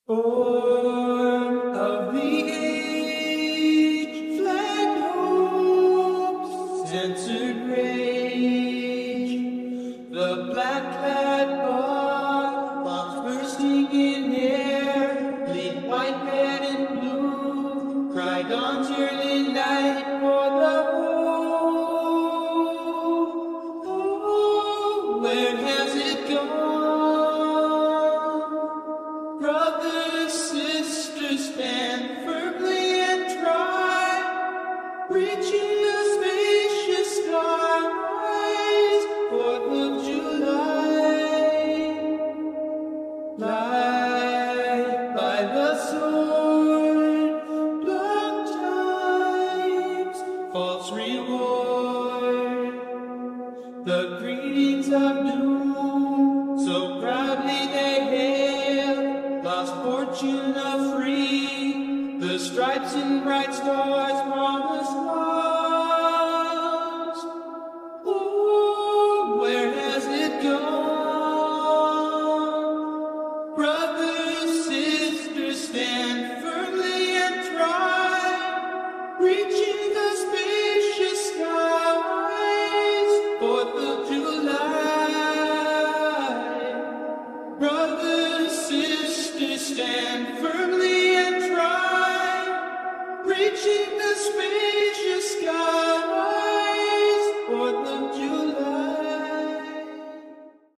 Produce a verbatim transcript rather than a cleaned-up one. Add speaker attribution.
Speaker 1: Born of the age, flagged hopes, censored rage, the black-clad bar, bombs bursting in air, bleed white, red, and blue, cried on early night for the whole. Oh, where has it gone? Brothers, sisters, stand firmly and try, reaching the spacious skies, fourth of July. Light by the sword, dark times, false reward, the greetings of doom, so proudly they hail, lost fortune of free, the stripes and bright stars promised lost. Oh, where has it gone? Brothers, sisters, stand firmly and try, reaching the spacious skies, fourth of July. Brothers, sisters, stand firmly and try, reaching the spacious sky.